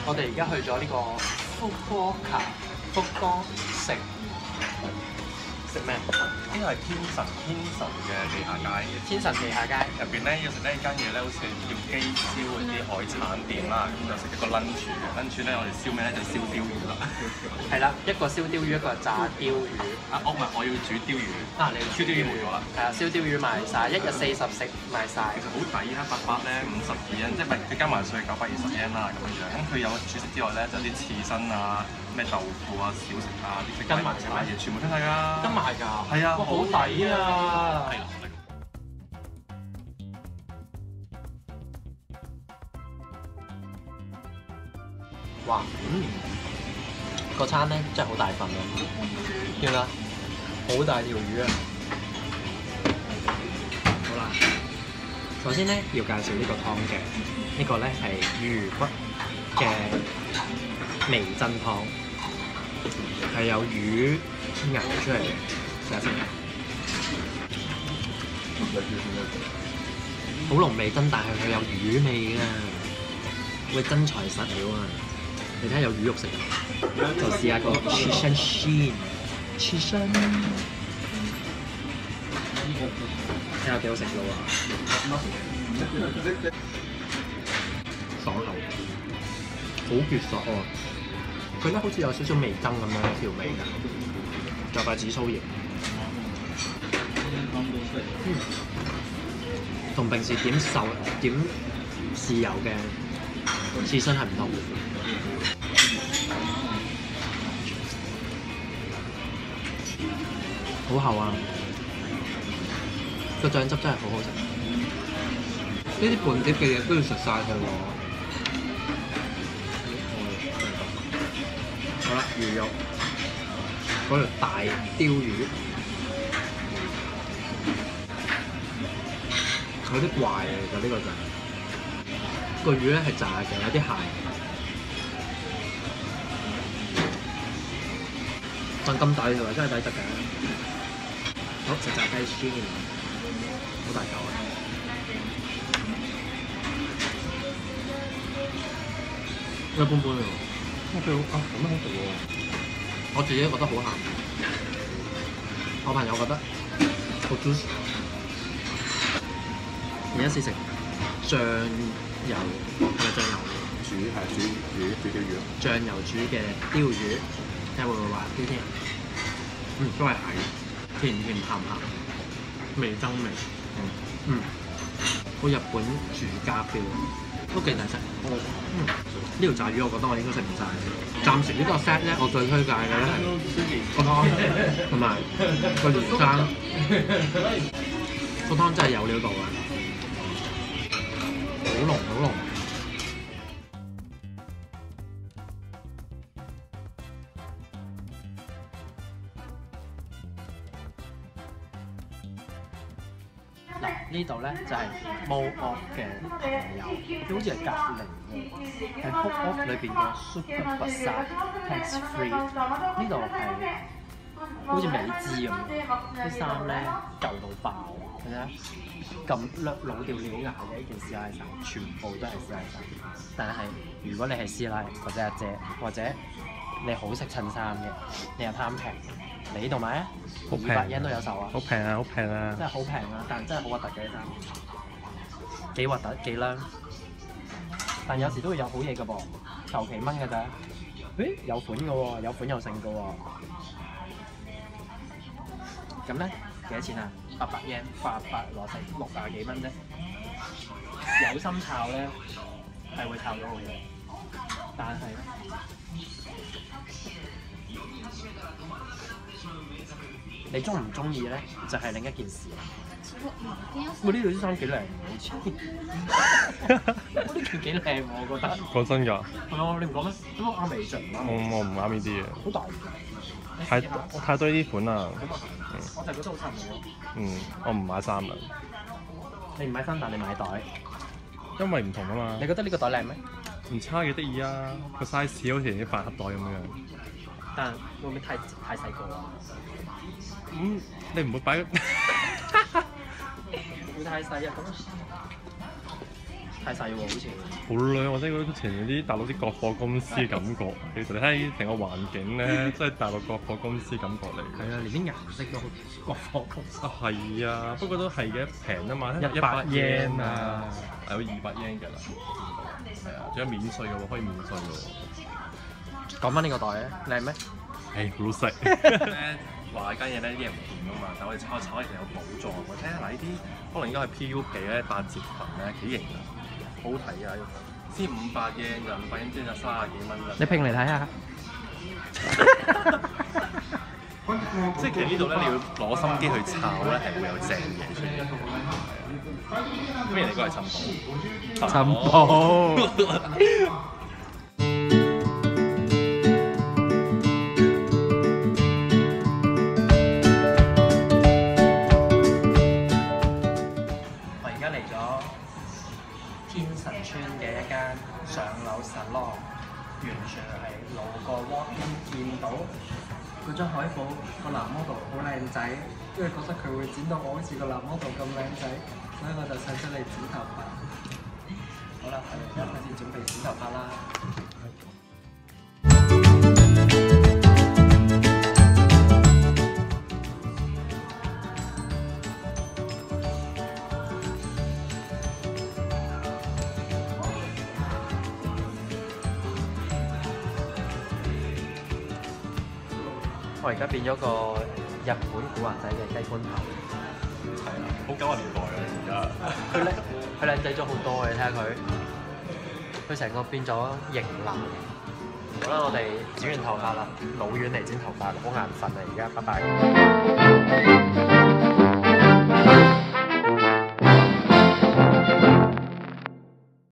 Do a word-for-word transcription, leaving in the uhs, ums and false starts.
我哋而家去咗呢個福岡卡福岡食食咩？ 呢個係天神天神嘅地下街， 天神地下街入邊咧要食呢間嘢咧，好似叫雞燒嗰啲海產店啦，咁就食一個 lunch 嘅 lunch 咧，我哋燒咩咧就燒鯛魚啦。 係啦，一個燒鯛魚，一個炸鯛魚。 啊，我唔係，我要煮鯛魚。 啊，你要燒鯛魚冇咗啦。 係啊，燒鯛魚賣晒，一日四十食賣晒。 其實好抵啦，八百咧五十二yen，即係咪佢加埋稅九百二十 yen 啦咁樣樣。咁佢有主食之外咧，就有啲刺身啊、咩豆腐啊、小食啊、啲跟埋㗎嘢，全部跟晒㗎。 跟埋㗎。 係啊， 哇，好抵啊！ 係啦。 哇，嗯，個餐咧真係好大份啊！見啦，好大條魚啊！好啦，首先咧要介紹呢個湯嘅，呢個咧係魚骨嘅味噌湯，係有魚熬出嚟嘅，試下先。好濃味噌，但係佢有魚味啊！喂，真材實料啊！你睇下有魚肉食啊，就試下個 chicken shin chicken， 睇下幾好食嘅喎，爽口，好結實喎。佢咧好似有少少味噌咁樣調味㗎，再塊紫蘇葉，同、嗯、平時點壽點豉油嘅刺身係唔同。好厚啊！個醬汁真係好好食。呢啲半碟嘅嘢都要食晒佢喎。好啦，魚肉，嗰條大鯛魚，有啲怪嚟㗎呢個就係個魚咧係炸嘅，有啲蟹。但咁大條真係抵得嘅。好，食炸雞先，好大嚿啊！一般般喎，我覺得啊咁樣好食喎。我自己覺得好鹹，我朋友覺得好 juicy。而家試食醬油係咪醬油？ 煮係煮魚煮鯛魚。 醬油煮嘅鯛魚，睇下會唔會滑啲添？嗯，都係蟹。甜甜鹹鹹，味噌味，嗯嗯，好日本住家 feel，都幾抵食。嗯，呢條炸魚我覺得我應該食唔晒。暫時呢個 set 咧，我最推介嘅咧係個湯同埋個魚生，個湯真係有料到啊，好濃好濃。嗱，呢度咧就係 Mall Off 嘅朋友，佢好似係隔離喎，係 Mall Off 裏邊嘅 Super Bazaar Tax Free。呢度係好似美姿咁，啲衫咧舊到爆，睇下咁甩老掉鳥牙嘅一件師奶衫，全部都係師奶衫。但係如果你係師奶或者阿姐，或者你好識襯衫嘅，你又貪平。嚟呢度買啊，二百 yen 都有售啊！ 好平啊，好平啊！ 真係好平啊，但真係好核突嘅啲衫，幾核突幾靚，但有時都會有好嘢嘅噃，求其蚊嘅咋？誒有款嘅喎，有款有剩嘅喎。咁咧幾多錢啊？八百 yen， 八百攞成六廿幾蚊啫。有心炒咧係會炒到好嘢，但係你中唔中意咧，就係、是、另一件事。我呢度啲衫幾靚喎，好似。我呢件幾靚喎，我覺得。 講真㗎？ 係啊，你唔講咩？咁我啱未着唔啱。 我我唔啱呢啲嘢。 好大太太多呢啲款啦。 咁啊係，我就覺得好襯喎。 嗯，我唔買衫啊。 你唔買衫，但你買袋。 因為唔同啊嘛。 你覺得呢個袋靚咩？ 唔差嘅得意啊，個 size 好似啲飯盒袋咁樣。 但會唔會太太細個啊？ 咁、嗯、你唔會擺？ 會太細啊！咁睇太細喎，好似。 好靚，或者嗰啲前面啲大陸啲國貨公司嘅感覺。其實你睇成個環境咧，真係大陸國貨公司感覺嚟。 係啊，連啲顏色都好國貨公司。 啊係啊，不過都係嘅，平啊嘛， 一百 yen 啊， 係有二百 yen 㗎啦。係啊，仲有免稅嘅喎，可以免稅嘅喎。 講翻呢個袋咧，靚咩？ 誒，好老實。咧話間嘢咧啲嘢唔掂啊嘛，但係我哋炒一炒其實有寶藏。我睇下嗱，呢啲可能應該係 P U 皮咧八折裙咧，幾型啊，好睇啊！先五百 yen 咋，五百 yen 即係就三十幾蚊啦。 你拼嚟睇下。 即係其實呢度咧，你要攞心機去炒咧，係會有正嘢出現。咩嚟？應該係尋寶。 尋寶。我而家嚟咗天神村嘅一間上樓 salon， 完全係路過 walk in 見到嗰張海報個男 model 好靚仔，跟住覺得佢會剪到我好似個男 model 咁靚仔，所以我就想出嚟剪頭髮。好啦，我哋而家開始準備剪頭髮啦。我而家變咗個日本古惑仔嘅雞冠頭， 係啊，好九十年代啊而家。 佢靚，佢靚仔咗好多嘅，你睇下佢，佢成個變咗型男。好啦，我哋剪完頭髮啦，老遠嚟剪頭髮，好眼瞓啊而家，拜拜。